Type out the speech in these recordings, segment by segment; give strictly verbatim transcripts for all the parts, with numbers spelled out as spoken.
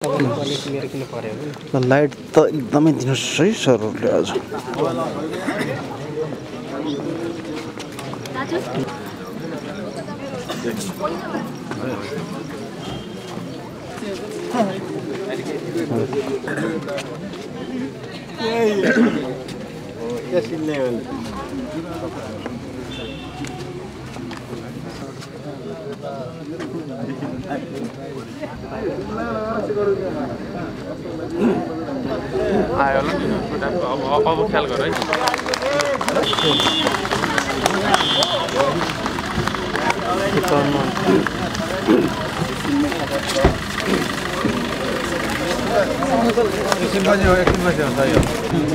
Light त एकदमै दिनुहोस् है सरहरूले आज। आयो होला नि अब अब ख्याल गर है। एकछिन बज्यो एकछिन बज्यो हुन्छ यो।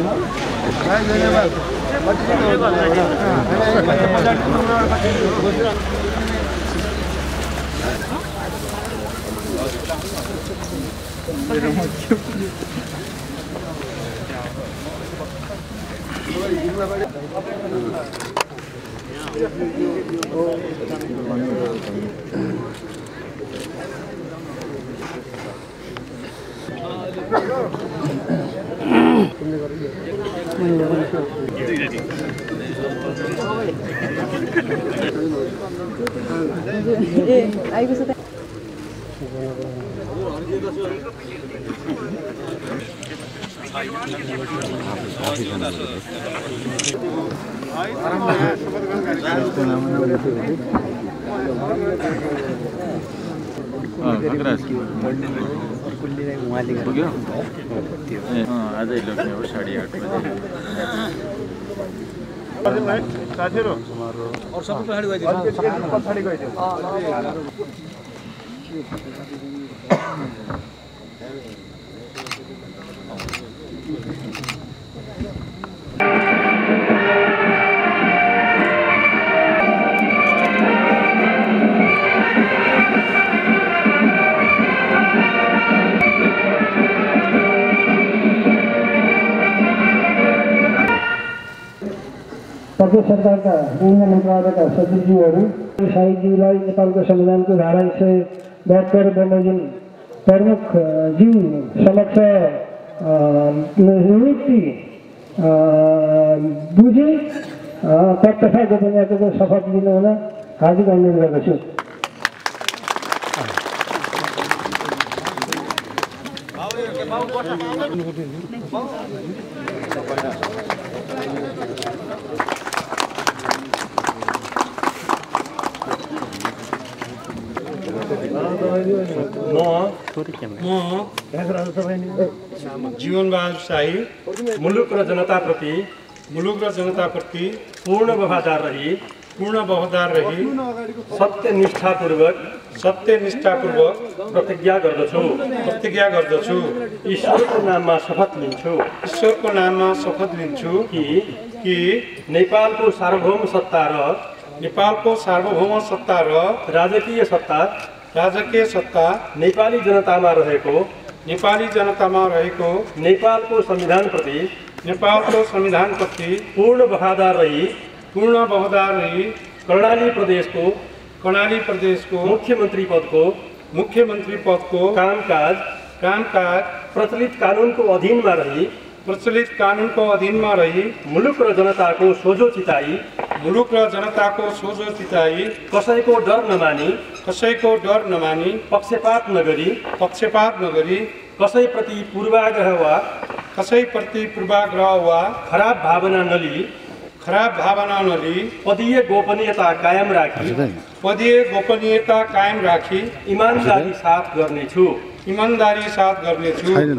आजै लोग्ने हो साढे आठ बजे। प्रदेश सरकारका विभिन्न मन्त्रालयका सचिवज्यूहरू साहित्यज्यूलाई नेपालको संविधानको धारा एक सय बहत्तर बमोजिम प्रमुख ज्यू समक्ष नियुक्ति बुझे पद तथा गोपनीयताको शपथ लिनु हुन हार्दिक अनुरोध गर्दछु। जीवनबहादुर शाही मुलुक र जनताप्रति मुलुक र जनताप्रति पूर्ण वफादार रही पूर्ण वफादार रही सत्यनिष्ठापूर्वक सत्यनिष्ठापूर्वक प्रतिज्ञा गर्दछु प्रतिज्ञा गर्दछु ईश्वरको नाममा शपथ लिन्छु ईश्वरको नाममा शपथ लिन्छु कि कि नेपालको सार्वभौम सत्ता र नेपालको सार्वभौम सत्ता र राजकीय सत्ता राजकीय सत्ता नेपाली जनतामा रहेको नेपाली जनतामा रहेको नेपालको संविधानप्रति नेपालको संविधानप्रति पूर्ण वफादार रही पूर्ण वफादार रही कर्णाली प्रदेशको कर्णाली प्रदेशको मुख्यमन्त्री पदको मुख्यमन्त्री पदको कामकाज कामकाज प्रचलित कानुनको अधीनमा रही प्रचलित कानुनको अधीनमा रही मुलुक र जनताको सोझो चिताई मुलुक र जनताको सोझो चिताई कसैको डर नमानी कसैको डर नमानी पक्षपात नगरी पक्षपात नगरी कसैप्रति पूर्वाग्रह वा कसैप्रति पूर्वाग्रह वा खराब भावना नलिई खराब भावना नलिई पदीय गोपनीयता कायम राखी पदीय गोपनीयता कायम राखी इमानदारी साथ गर्नेछु इमानदारी साथ गर्नेछु र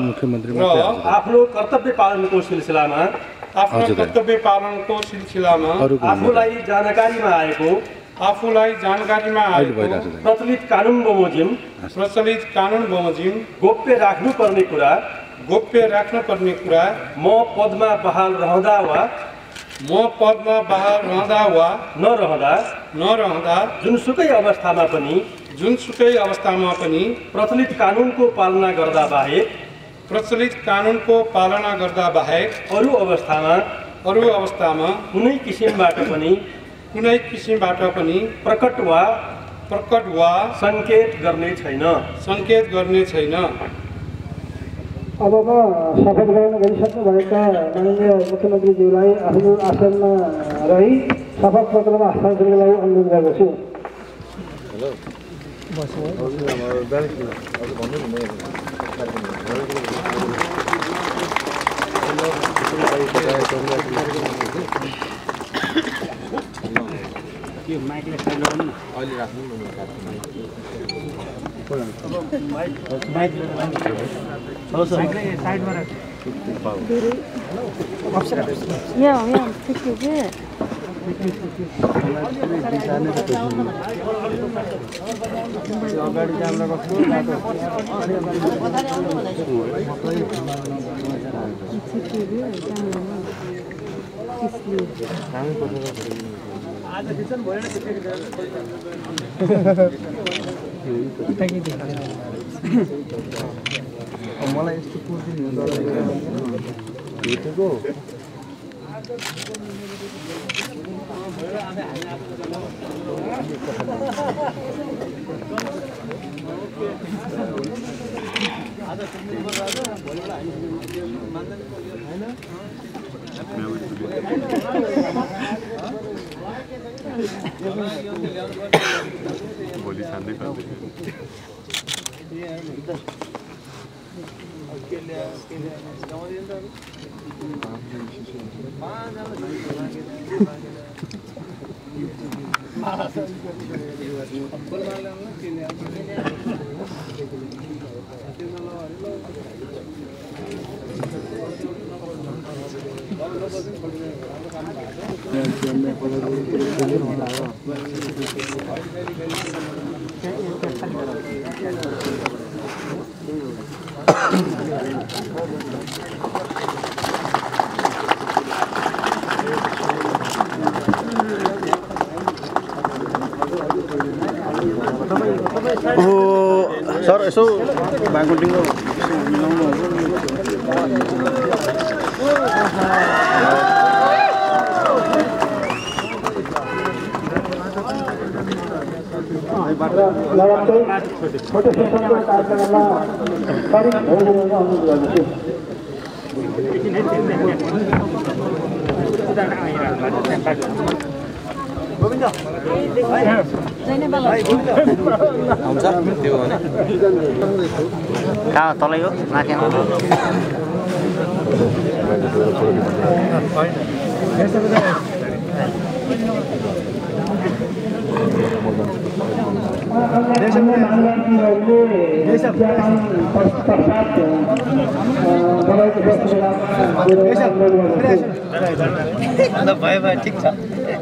आफ्नो कर्तव्य पालनको सिलसिलामा आफ्नो कर्तव्य पालनको सिलसिलामा आफूलाई जानकारीमा आएको आफूलाई जानकारीमा आएको प्रचलित कानुन बमोजिम प्रचलित कानुन बमोजिम गोप्य राख्नुपर्ने कुरा गोप्य राख्नुपर्ने कुरा म पदमा बहाल रहँदा वा म पदमा बहाल रहँदा वा नरहँदा नरहँदा जुनसुकै अवस्थामा पनि जुनसुकै अवस्थामा पनि प्रचलित कानुनको पालना गर्दा बाहेक प्रचलित कानुनको पालना गर्दा बाहेक अरू अवस्थामा अरू अवस्थामा कुनै किसिमबाट पनि कुनै किसिमबाट पनि प्रकट वा प्रकट वा सङ्केत गर्ने छैन सङ्केत गर्ने छैन। अब म शपथ ग्रहण गरिसक्नुभएका माननीय मुख्यमन्त्रीज्यूलाई आफ्नो आसनमा रही शपथ पत्रमा हस्ताक्षरको लागि अनुरोध गर्दछु। यो माइकले साइड लगाउनु अहिले राख्नु न माइक माइक हेलो सर साइडमा राख्नु यहाँ यहाँ ठिकै के अगाडि क्यामेरा राख्नु आज किचन भयो नि मलाई यस्तो पुर्दिनु भेटेको भोलि छान्दै गर्दै सर यसो बागुटिङको फोटो सेसनको कार्यक्रममा करिब भइरहेको अनुरोध गर्दछु। हुन्छ त्यो भने कहाँ तलै हो माथि भयो भयो ठिक छ।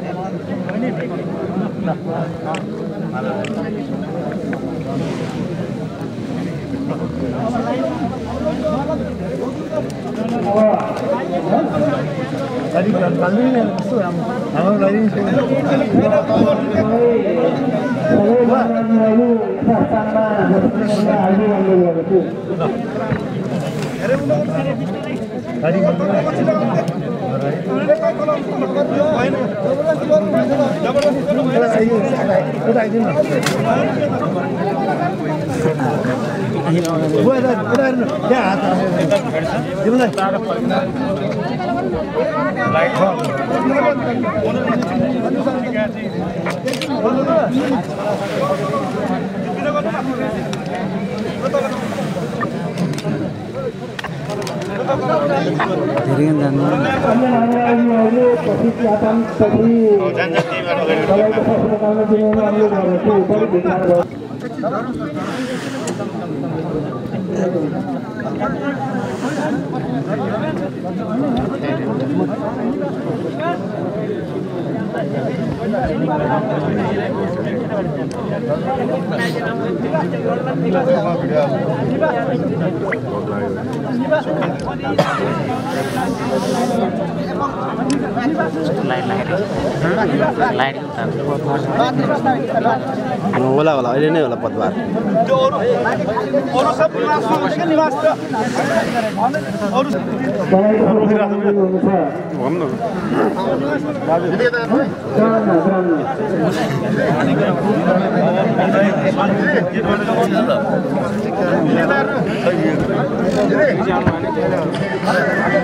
होला होला अहिले नै होला पदभार जानु